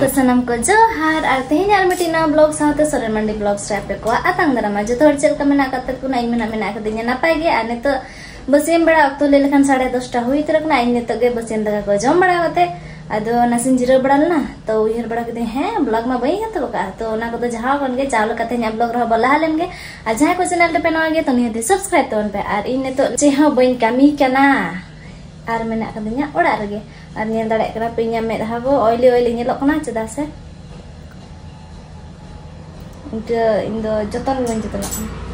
तो सनम को जोहार और तेहन यार मिटिना ब्लॉग साथे सोरेन मंडी ब्लॉग स्ट्रैप को आतंग दरामा जो तोड़ चल का मेना कते को नाइ मेना कदिnya नापाय गे आ नितो बसेम बड़ा अक्तो ले लेखान 10:30 हुई तरकना इन नितो गे बसेम दगा को जम बड़ा कते अदो नासिन जिरो बड़ालना तो उहर बड़ा कदे हैं ब्लॉग में बई हतो का तो ना को जहां कन गे चावल कते nya ब्लॉग रह बला लेन गे आ जहां को चैनल पे नवा गे तो निहते सब्सक्राइब तोन पे और इन नितो जेहा बई कमी कना और मेना कदिnya ओड़ा रगे और नेल दाड़े करा पिnya मेदहा को ऑयली नेलो कना चदा से इंदो जतन बन जतन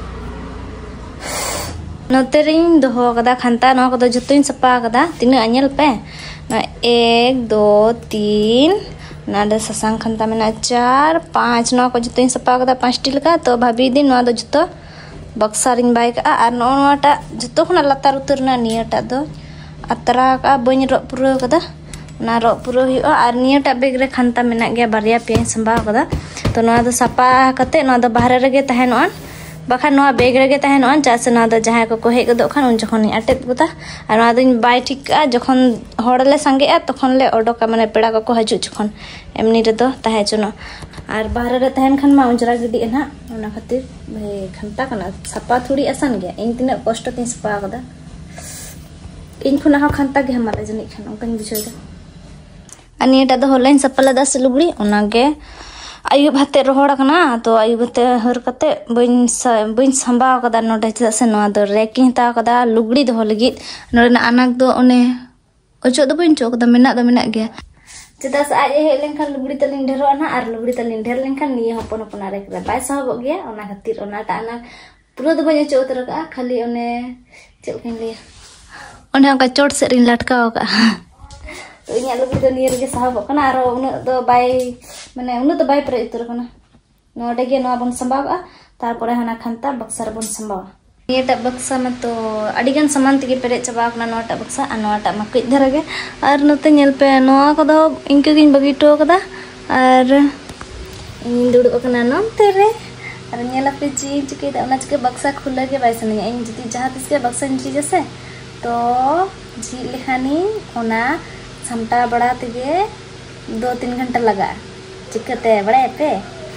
नोतेरिंग दोहो कदा खंता नो कदा जतोइन सपा कदा तिना अनेल पे ना 1 2 3 नादे ससांग खंता मेना 4 5 नो को जतोइन सपा कदा 5 टी लका तो भाभी दिन नो दो जतो बक्सारिन बाइक आ नो नोटा जतो खना लतार उतरना नियाटा दो अतरा का बन रो पुरो कदा ना रो पुरो हि और नियाटा बेग रे खंता मेना गया बारिया पे संबा कदा तो नो दो सपा कते नो दो बाहर रे गे तहनोन बखा नो बेग रे तहनोन चास नो दो जहां को हे गदो खान उन जखन अटेत गोता और नो दिन बाय ठीक आ जखन होड़ले संगे आ तखन ले ओडोका माने पेड़ा को हजु जखन एमनी रे दो ताहे चनो और बाहर रे तहन खान मा उंजरा गिडी ना ओना खातिर भाई खंता कना सपा थोड़ी आसान गया इन तिना कष्ट तीन सपा कदा इन खुना हा खंता गे हमारे जनी खान ओकन बुझोदा अनिटा दो होलाइन सपला दस लुगड़ी ओना गे आयु भाते रोहड़ कना तो आयु भाते हर कते बइन संभाव कदा नोडे चदा से नोआ दो रेकिंग हता कदा लुगड़ी दो लगी नोडे अनाक दो ओने ओचो दो बइन चो कदा मेना गया चदा से आज हे लेनखान लुगड़ी तलिन ढेरो ना और लुगड़ी तलिन ढेर लेनखान निये हपन हपन रे कदा बाय सहब गया ओना खातिर ओना टाना पूरा दो बइन चो उतर का खाली ओने चल किन ले ओने का चोट से रिन लटकाव का तो इन्या लुगड़ी दो नियर गे सहब कना आरो उन दो बाय माने उन तो बाय प्रे उतर कना नोडे गे नो बन संभाव तार परे हना खंता बक्सर बन संभाव नियटा बक्सा में तो अडिगन सामान तगे पेरे चबा कना नोटा बक्सा आ नोटा मकई धरे गे और नते नेल पे नोआ कदो इनके गिन बगी टो कदा और इन दुड़ कना नोते रे और नेला पे जी चिके दा ना चिके बक्सा खुले गे बाय सने इन जति जहां तिस के बक्सा जी जैसे तो जी लेखानी ओना समटा बड़ा तगे 2-3 घंटा लगा चिकते बड़े पे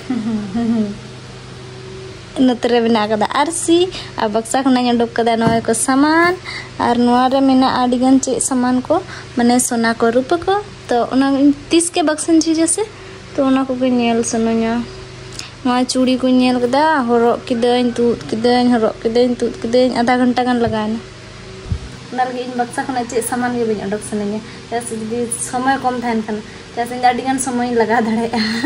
नतरे बिना कदा आरसी आ बक्सा खना उडुक कदा नय को सामान और नोआ रे मेना आडिगन चे सामान को माने सोना को रूप को तो ओना 30 के बक्सन जी जैसे तो ओना को नेल सनोnya नोआ चूड़ी को नेल कदा हरो किदेन तूत किदेन हरो किदेन तूत किदेन आधा घंटा गान लगाना नालगे इन बक्सा खना चे सामान गे बिन उडुक सनोnya जैसे जदी समय कम थान खान जैसे आडिगन समय लगा धड़े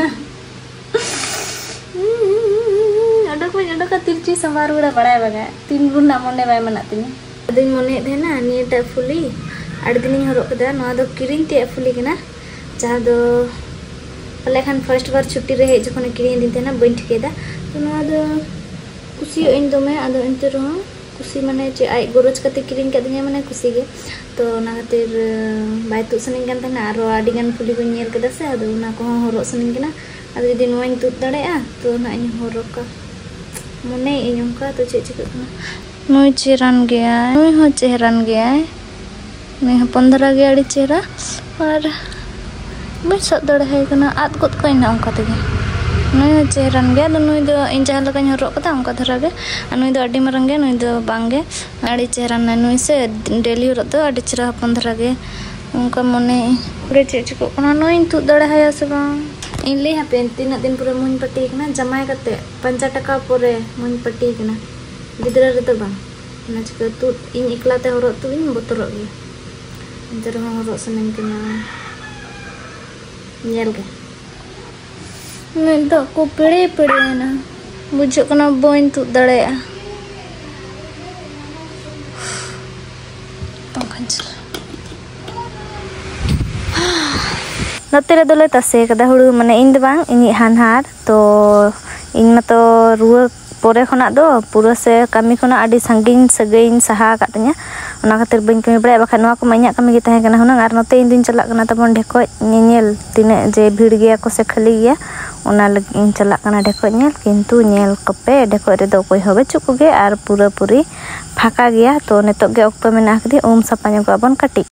उडुक तिरची संभार उड़ा बड़ा बगा 3 गुना मने बाय मना तिनी दिन मने देना नीटा फुली आड़ दिन हरो कदा नोआ दो किरिंग ते फुली कना जहां दो पले खान फर्स्ट बार छुट्टी रे जखन किरिंग दिन तेना बइन ठिकेदा तो नोआ दो खुशी इन दो में आदो इंते रो खुशी माने चे आई गोरोज कते किरिंग कदिnya माने खुशी गे तो ना खातिर बाय तु सनिन गन तना आरो आडिगन फुली को नेल कदा से आदो ना को हरो सनिन गना आदो दिन नोइन तु दड़े आ तो ना इन हरो का मने इन का तो चे चिक नोय चेहरान गया नोय हो चेहरान गया नोय 15 गया अड़ी चेहरा और मैं सब दड़े है कना आद गोद को इना अंका तगे नोय हो चेहरान गया तो नोय दो इन जहां लगा हरो कता अंका धरा गे नोय दो अडी मरंग गे नोय दो बांगे अड़ी चेहरान नोय से डेली हरो दो अड़ी चेहरा 15 गे उनका मने पूरे चे चिक कना नोय तु दड़े है से बा इन ले हापे तीन दिन पूरे मुन पट्टी कना जमाय कते 5 टका पूरे मुन पट्टी कना गिदरा रे तो बा ना चिक तु इन इकलाते हरो तु इन बोतरो गे इंतर हरो सनन कना नेल गे मैं दो को पेड़े ना बुझो कना बोइन तु दड़े नते रे दोले तसे कदा हुड़ू माने इन बांग इनी हानहार तो इन मतो रुआ पोरे खना दो पूरा से कमी खना आडी संगिन सगेइन सहा कातnya ओना खातिर बइन कमी बड़े बखा नवा को माइया कमी गे तहे कना हुना आर नते इन दिन चला कना तबन ढेको नेल तिने जे भीड़ गया को से खाली गया ओना लगी इन चला कना ढेको नेल किंतु नेल कपे ढेको रे दो कोई होबे चुक गे आर पूरा पूरी फाका गया तो नेतो गे ऑक्टो मेना कदी ओम सपाnya को बन काटी